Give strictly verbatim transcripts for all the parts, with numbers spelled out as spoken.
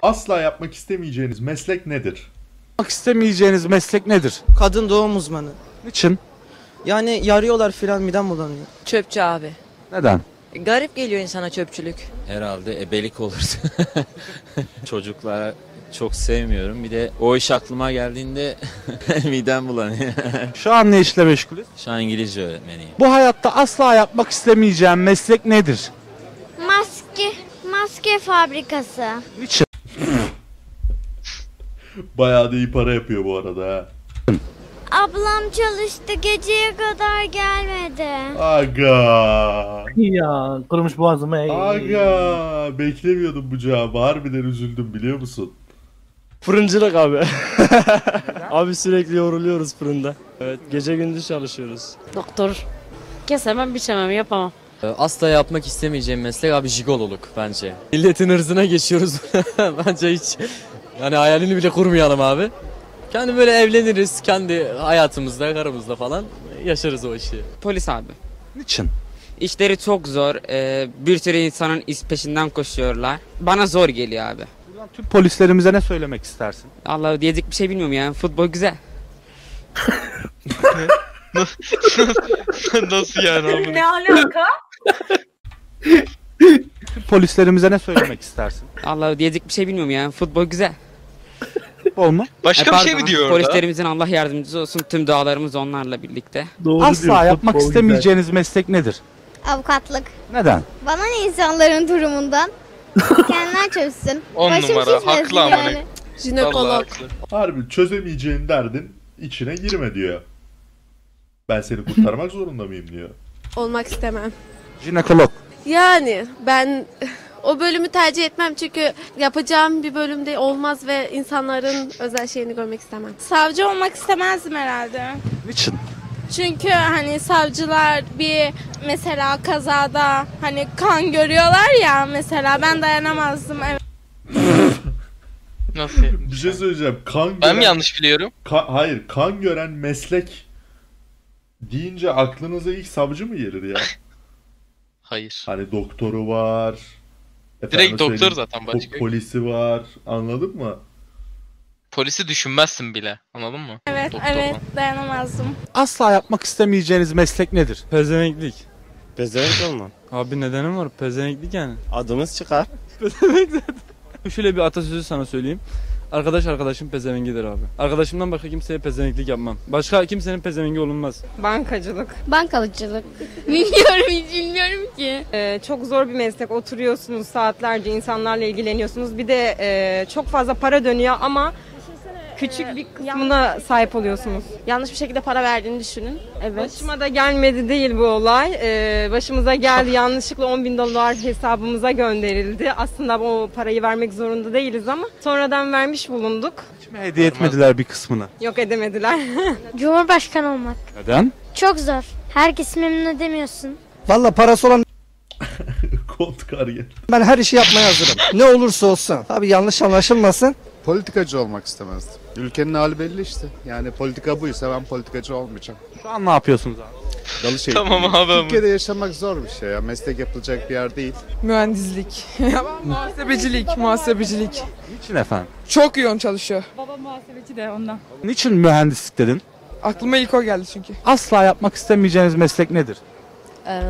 Asla yapmak istemeyeceğiniz meslek nedir? Yapmak istemeyeceğiniz meslek nedir? Kadın doğum uzmanı. Niçin? Yani yarıyorlar filan, midem bulanıyor. Çöpçü abi. Neden? Garip geliyor insana çöpçülük. Herhalde ebelik olurdu. Çocuklara çok sevmiyorum. Bir de o iş aklıma geldiğinde midem bulanıyor. Şu an ne işle meşgulüz? Şu an İngilizce öğretmeniyim. Bu hayatta asla yapmak istemeyeceğim meslek nedir? Maske, maske fabrikası. Niçin? Bayağı da iyi para yapıyor bu arada ha. Ablam çalıştı, geceye kadar gelmedi. Aga. Ya kırmış boğazımı. ey. Aga. Beklemiyordum bu cevabı. Harbiden üzüldüm biliyor musun? Fırıncılık abi. Abi sürekli yoruluyoruz fırında. Evet, gece gündüz çalışıyoruz. Doktor. Kesemem, biçemem, yapamam. Asla yapmak istemeyeceğim meslek abi jigololuk bence. Milletin hırzına geçiyoruz. Bence hiç yani hayalini bile kurmayalım abi. Kendi böyle evleniriz, kendi hayatımızda, karımızla falan yaşarız o işi. Polis abi. Niçin? İşleri çok zor. Ee, bir sürü insanın iz peşinden koşuyorlar. Bana zor geliyor abi. Buradan tüm polislerimize ne söylemek istersin? Allah diyecek bir şey bilmiyorum yani. Futbol güzel. Nasıl yani abi? Ne alaka? Tüm polislerimize ne söylemek istersin? Allah diyecek bir şey bilmiyorum yani. Futbol güzel. Futbol mu? Başka E, bir şey pardon, mi diyor orada? Polislerimizin Allah yardımcısı olsun. Tüm dualarımız onlarla birlikte. Doğru Asla diyor, yapmak futbol istemeyeceğiniz meslek nedir? Avukatlık. Neden? Bana ne insanların durumundan? Kendiler çözsün. On Başım numara, şişmesin haklı ama yani. ne? Jinekolog. Harbi çözemeyeceğin derdin içine girme diyor. Ben seni kurtarmak zorunda mıyım diyor. Olmak istemem. Jinekolog. Yani ben o bölümü tercih etmem çünkü yapacağım bir bölümde olmaz ve insanların özel şeyini görmek istemem. Savcı olmak istemezdim herhalde. Niçin? Çünkü hani savcılar bir mesela kazada hani kan görüyorlar ya mesela ben dayanamazdım. Evet. Nasıl? Bir şey söyleyeceğim. Kan Ben gören... mi yanlış biliyorum? Ka- hayır, kan gören meslek deyince aklınıza ilk savcı mı gelir ya? Hayır. Hani doktoru var. efendime Direkt doktor söyleyeyim, zaten po- başka. polisi var. Anladın mı? Polisi düşünmezsin bile. Anladın mı? Evet, Doktor evet falan. dayanamazdım. Asla yapmak istemeyeceğiniz meslek nedir? Pezevenklik. Pezevenk olmam. Abi nedenim var? Pezevenklik yani. Adımız çıkar. Şöyle bir atasözü sana söyleyeyim. Arkadaş arkadaşım pezevengidir abi. Arkadaşımdan başka kimseye pezevenklik yapmam. Başka kimsenin pezevengi olunmaz. Bankacılık. Bankalıcılık. Bilmiyorum hiç bilmiyorum ki. Ee, çok zor bir meslek. Oturuyorsunuz saatlerce insanlarla ilgileniyorsunuz. Bir de e, çok fazla para dönüyor ama küçük bir kısmına sahip oluyorsunuz. Yanlış bir şekilde para verdiğini düşünün. Evet. Başıma da gelmedi değil bu olay. Ee, başımıza geldi. Yanlışlıkla on bin dolar hesabımıza gönderildi. Aslında o parayı vermek zorunda değiliz ama sonradan vermiş bulunduk. Hiç mi hediye etmediler bir kısmını? Yok edemediler. Cumhurbaşkanı olmak. Neden? Çok zor. Herkesi memnun edemiyorsun. Valla parası olan Kont kargen. ben her işi yapmaya hazırım. Ne olursa olsun. Tabii yanlış anlaşılmasın. Politikacı olmak istemezdim. Ülkenin hali belli işte. Yani politika buysa ben politikacı olmayacağım. Şu an ne yapıyorsunuz abi? Dalış Tamam abi ama. Türkiye'de yaşamak zor bir şey ya. Meslek yapılacak bir yer değil. Mühendislik. muhasebecilik, muhasebecilik. Niçin efendim? Çok yoğun çalışıyor. Baba muhasebeci de ondan. Niçin mühendislik dedin? Aklıma ilk o geldi çünkü. Asla yapmak istemeyeceğiniz meslek nedir? Eee...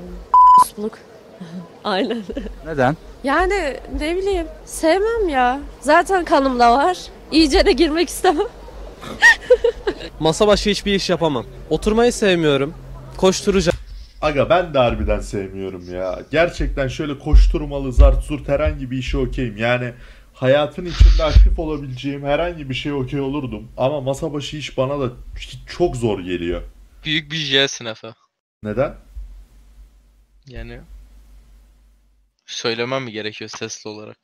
Aynen. Neden? Yani ne bileyim sevmem ya. Zaten kanımda var. İyice de girmek istemem. Masa başı hiçbir iş yapamam. Oturmayı sevmiyorum. Koşturacağım. Aga ben de harbiden sevmiyorum ya. Gerçekten şöyle koşturmalı, zart zurt herhangi bir işe okeyim. Yani hayatın içinde aktif olabileceğim herhangi bir şeye okey olurdum. Ama masa başı iş bana da çok zor geliyor. Büyük bir J sınıfı. Neden? Yani söylemem mi gerekiyor sesli olarak?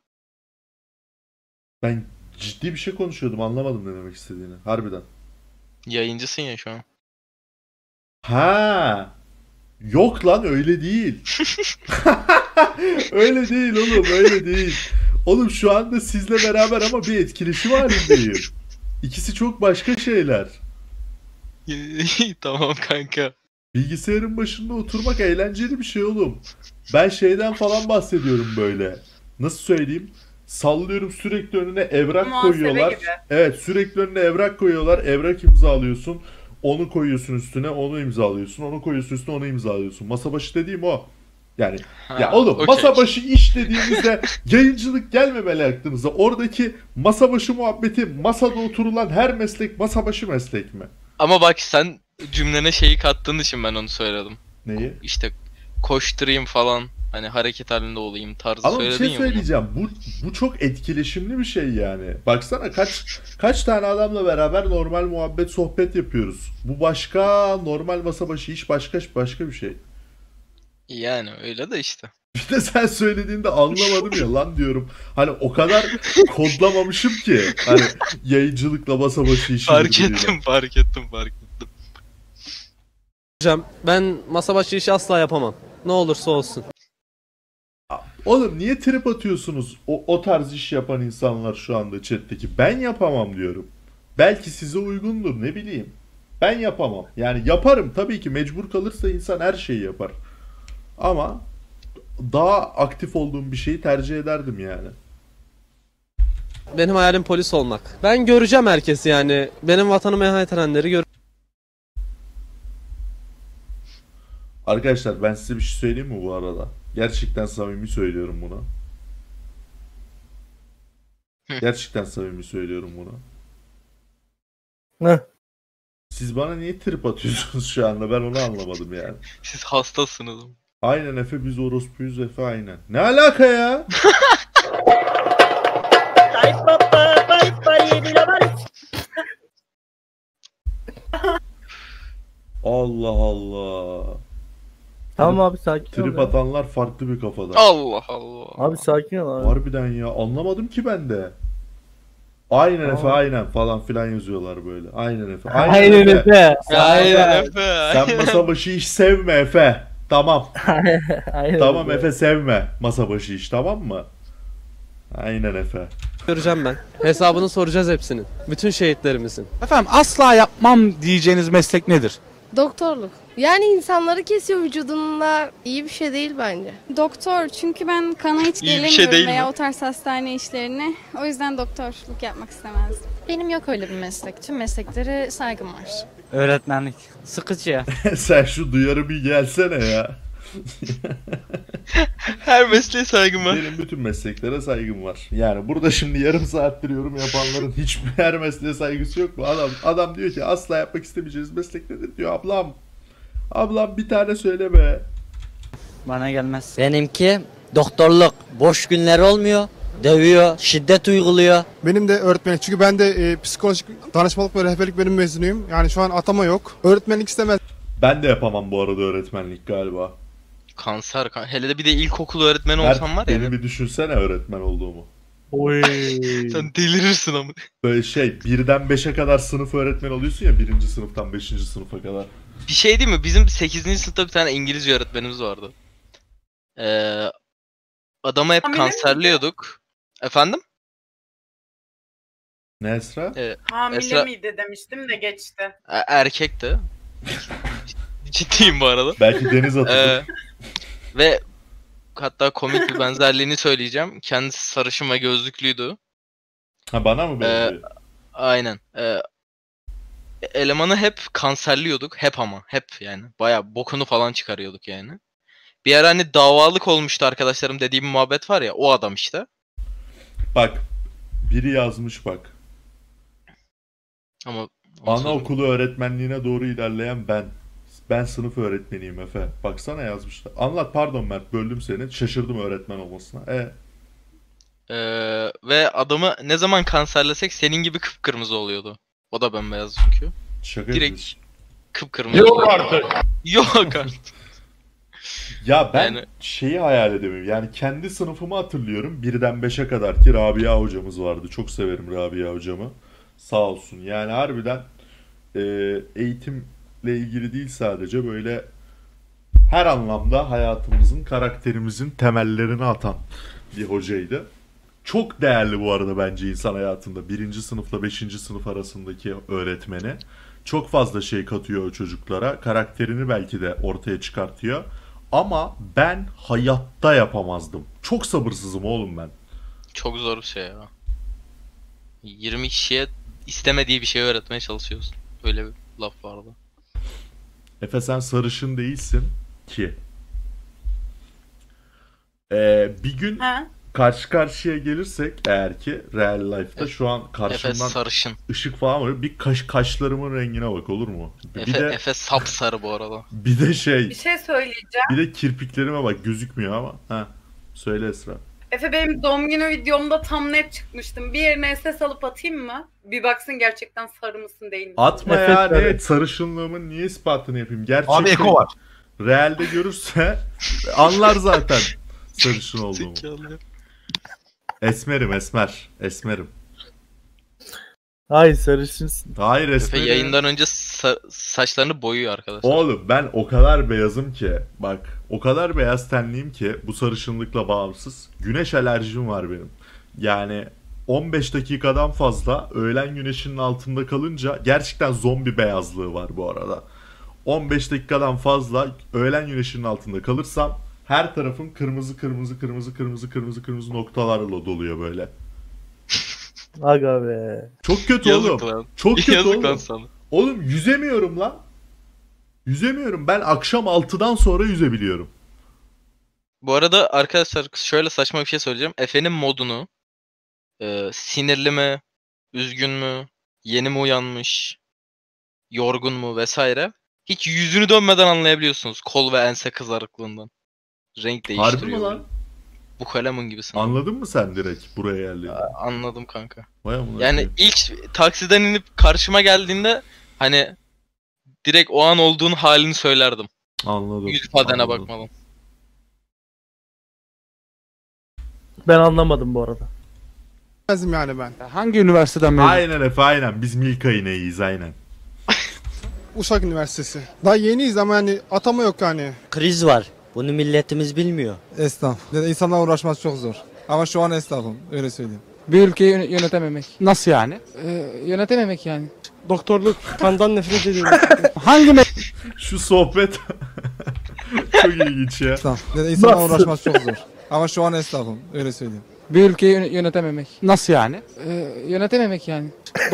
Ben ciddi bir şey konuşuyordum, anlamadım ne demek istediğini. Harbiden. Yayıncısın ya şu an. Ha. Yok lan öyle değil. Öyle değil oğlum, öyle değil. Oğlum şu anda sizle beraber ama bir etkileşim halindeyim. İkisi çok başka şeyler. Tamam kanka. Bilgisayarın başında oturmak eğlenceli bir şey oğlum. Ben şeyden falan bahsediyorum böyle. Nasıl söyleyeyim? sallıyorum sürekli önüne evrak Muhasebe koyuyorlar. gibi. Evet, sürekli önüne evrak koyuyorlar. Evrak imzalıyorsun. Onu koyuyorsun üstüne, onu imzalıyorsun. Onu koyuyorsun üstüne, onu imzalıyorsun. Masa başı dediğim o. Yani Ha, ya oğlum okey. masa başı iş dediğimizde yayıncılık gelmemeli aklınıza. Oradaki masa başı muhabbeti, masada oturulan her meslek masa başı meslek mi? Ama bak sen cümlene şeyi kattığın için ben onu söyledim. Neyi? İşte koşturayım falan. Hani hareket halinde olayım tarzı Ama bir söyledin şey ya bunu. söyleyeceğim. Bu bu çok etkileşimli bir şey yani. Baksana kaç kaç tane adamla beraber normal muhabbet sohbet yapıyoruz. Bu başka, normal masa başı iş başka başka bir şey. Yani öyle de işte. Bir de sen söylediğinde anlamadım ya lan diyorum. Hani o kadar kodlamamışım ki. Hani yayıncılıkla masa başı işi. Fark birbiriyle. ettim, fark ettim, fark ettim. Hocam ben masa başı işi asla yapamam. Ne olursa olsun. Oğlum niye trip atıyorsunuz o, o tarz iş yapan insanlar şu anda chat'teki? Ben yapamam diyorum. Belki size uygundur, ne bileyim. Ben yapamam. Yani yaparım tabii ki, mecbur kalırsa insan her şeyi yapar. Ama daha aktif olduğum bir şeyi tercih ederdim yani. Benim hayalim polis olmak. Ben göreceğim herkesi yani. Benim vatanıma ihanet edenleri gör. Arkadaşlar ben size bir şey söyleyeyim mi bu arada? Gerçekten samimi söylüyorum bunu. Gerçekten samimi söylüyorum bunu. Ne? Siz bana niye trip atıyorsunuz şu anda? Ben onu anlamadım yani. Siz hastasınız. Aynen Efe, biz orospuyuz Efe, aynen. Ne alaka ya? Allah Allah. Tamam abi sakin ol Trip ya. atanlar farklı bir kafada. Allah Allah. Abi sakin ol abi. Harbiden ya, anlamadım ki ben de. Aynen Efe, Aa. aynen falan filan yazıyorlar böyle. Aynen Efe. Aynen Efe. Aynen Efe. Sen masa başı iş sevme Efe. Tamam. Aynen Tamam Efe, sevme masa başı iş, tamam mı? Aynen Efe. Göreceğim ben. Hesabını soracağız hepsinin. Bütün şehitlerimizin. Efendim asla yapmam diyeceğiniz meslek nedir? Doktorluk. Yani insanları kesiyor vücudunda, iyi bir şey değil bence. Doktor, çünkü ben kana hiç İyi bir şey gelemiyorum değil veya mi? o tarz hastane işlerine. O yüzden doktorluk yapmak istemezdim. Benim yok öyle bir meslek. Tüm mesleklere saygım var. Öğretmenlik. Sıkıcı ya. Sen şu duyarı bir gelsene ya. Her mesleğe saygım var. Benim bütün mesleklere saygım var. Yani burada şimdi yarım saattir yorum yapanların hiçbir her mesleğe saygısı yok mu? Adam adam diyor ki asla yapmak istemeyeceğiniz meslek nedir diyor. Ablam. Ablam bir tane söyle be. Bana gelmez. Benimki doktorluk. Boş günler olmuyor. Dövüyor, şiddet uyguluyor. Benim de öğretmenlik. Çünkü ben de e, psikolojik danışmanlık ve rehberlik bölüm mezunuyum. Yani şu an atama yok. Öğretmenlik istemez. Ben de yapamam bu arada öğretmenlik galiba. Kanser, kan- hele de bir de ilkokul öğretmeni Mert, olsam var ya. beni bir düşünsene öğretmen olduğumu. Oy. Sen delirirsin ama. Böyle şey, birden beşe kadar sınıf öğretmen oluyorsun ya, birinci sınıftan beşinci sınıfa kadar. Bir şey değil mi? Bizim sekizinci sınıfta bir tane İngilizce öğretmenimiz vardı. Ee, adamı hep Hamile kanserliyorduk. Efendim? Ne Esra? Ee, Hamile Esra- miydi demiştim de geçti. e- erkekti. Ciddiyim bu arada. Belki deniz atıdır. Ee, ve hatta komik bir benzerliğini söyleyeceğim. Kendisi sarışın ve gözlüklüydü. Ha, bana mı benziyor? Aynen. Ee, elemanı hep kanserliyorduk. Hep ama. Hep yani. Baya bokunu falan çıkarıyorduk yani. Bir ara hani davalık olmuştu arkadaşlarım dediğim muhabbet var ya. O adam işte. Bak, biri yazmış bak. Ama Anaokulu öğretmenliğine doğru ilerleyen ben. Ben sınıf öğretmeniyim Efe. Baksana yazmışlar. Anlat, pardon Mert, böldüm seni. Şaşırdım öğretmen olmasına. E Ee, ve adamı ne zaman kanserlesek senin gibi kıpkırmızı oluyordu. O da bembeyaz çünkü. şaka Direkt yapıyorsun. kıpkırmızı Yok artık. Yok artık. Ya ben Yani- şeyi hayal edemiyorum. Yani kendi sınıfımı hatırlıyorum. Birden beşe kadar ki Rabia hocamız vardı. Çok severim Rabia hocamı. Sağ olsun. Yani harbiden e, eğitimle ilgili değil sadece, böyle her anlamda hayatımızın, karakterimizin temellerini atan bir hocaydı. Çok değerli bu arada bence insan hayatında. Birinci sınıfla beşinci sınıf arasındaki öğretmeni. Çok fazla şey katıyor o çocuklara. Karakterini belki de ortaya çıkartıyor. Ama ben hayatta yapamazdım. Çok sabırsızım oğlum ben. çok zor bir şey ya. yirmi kişiye istemediği bir şey öğretmeye çalışıyorsun. Öyle bir laf vardı. Efe sen sarışın değilsin ki. Ee, bir gün Ha? karşı karşıya gelirsek eğer ki real life'da şu an Efe karşımdan sarışın. ışık falan var. Bir kaş, kaşlarımın rengine bak olur mu? Efe, Bir de Efe sapsarı bu arada. bir de şey Bir şey söyleyeceğim. bir de kirpiklerime bak gözükmüyor ama. Ha. Söyle Esra. Efe benim doğum günü videomda tam net çıkmıştım. Bir yerine S S alıp atayım mı? Bir baksın gerçekten sarı mısın değil mi? Atma Nefes ya ver. ne sarışınlığımın niye ispatını yapayım? Gerçekten Abi eko var. realde görürse anlar zaten sarışın olduğumu. Esmerim esmer. Esmerim. Hayır sarışınsın. Hayır Efe esmerim. yayından önce sa- saçlarını boyuyor arkadaşlar. Oğlum ben o kadar beyazım ki bak o kadar beyaz tenliyim ki bu sarışınlıkla bağımsız. Güneş alerjim var benim. Yani on beş dakikadan fazla öğlen güneşinin altında kalınca gerçekten zombi beyazlığı var bu arada. on beş dakikadan fazla öğlen güneşinin altında kalırsam her tarafım kırmızı kırmızı kırmızı kırmızı kırmızı kırmızı noktalarla doluyor böyle. Aga be. Çok kötü Yazık oğlum. lan. Çok kötü Yazık oğlum. lan sana. Oğlum yüzemiyorum lan. Yüzemiyorum. Ben akşam altıdan sonra yüzebiliyorum. Bu arada arkadaşlar şöyle saçma bir şey söyleyeceğim. Efe'nin modunu e, sinirli mi, üzgün mü, yeni mi uyanmış, yorgun mu vesaire hiç yüzünü dönmeden anlayabiliyorsunuz kol ve ense kızarıklığından. Renk değiştiriyor. Harbi mi lan? Bu kalemun gibisin. Anladın mı sen direkt buraya geldiğini? Anladım kanka. Vay amına Yani koyayım. ilk taksiden inip karşıma geldiğinde hani direkt o an olduğun halini söylerdim. Anladım. Yüz ifadene anladım. bakmadan. Ben anlamadım bu arada. Lazım yani ben. Hangi üniversiteden mezun? Aynen Efe aynen. Biz Milka ineğiyiz aynen. Uşak Üniversitesi. Daha yeniyiz ama yani atama yok yani. Kriz var. Bunu milletimiz bilmiyor. Esnaf. İnsanlarla uğraşması çok zor. Ama şu an esnafım öyle söyleyeyim. Bir ülkeyi yönetememek. Nasıl yani? Ee, yönetememek yani. Doktorluk. Kandan nefret ediyorum. Hangi me- Şu sohbet çok ilginç ya. İnsanlarla uğraşması çok zor. Ama şu an esnafım öyle söyleyeyim. Bir ülkeyi yönetememek. Nasıl yani? Ee, yönetememek yani.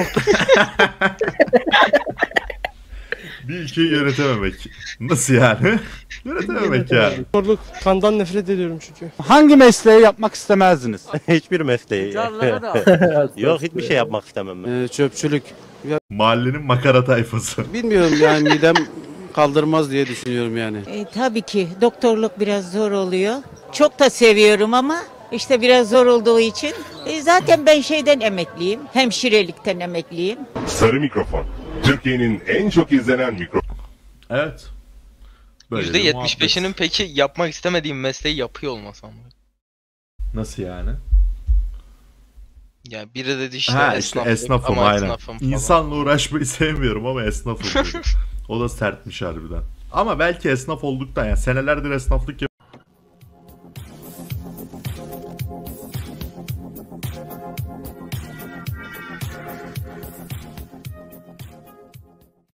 Bir ülkeyi yönetememek. Nasıl yani? Yönetememek yani. Doktorluk. Kandan nefret ediyorum çünkü. Hangi mesleği yapmak istemezdiniz? Hiçbir mesleği. Yok hiçbir şey yapmak istemem ben. Ee, çöpçülük. Mahallenin makara tayfası. Bilmiyorum yani midem kaldırmaz diye düşünüyorum yani. E, tabii ki doktorluk biraz zor oluyor. Çok da seviyorum ama işte biraz zor olduğu için. E, zaten ben şeyden emekliyim. Hemşirelikten emekliyim. Sarı mikrofon. Türkiye'nin en çok izlenen mikrofon. Evet. Böyle yüzde bir yetmiş beşinin muhabbet. peki yapmak istemediğim mesleği yapıyor olmasam mı? Nasıl yani? Ya biri dedi işte Ha işte esnafım, esnafım ama aynen. esnafım falan. İnsanla uğraşmayı sevmiyorum ama esnafım dedi. O da sertmiş harbiden. Ama belki esnaf olduktan yani senelerdir esnaflık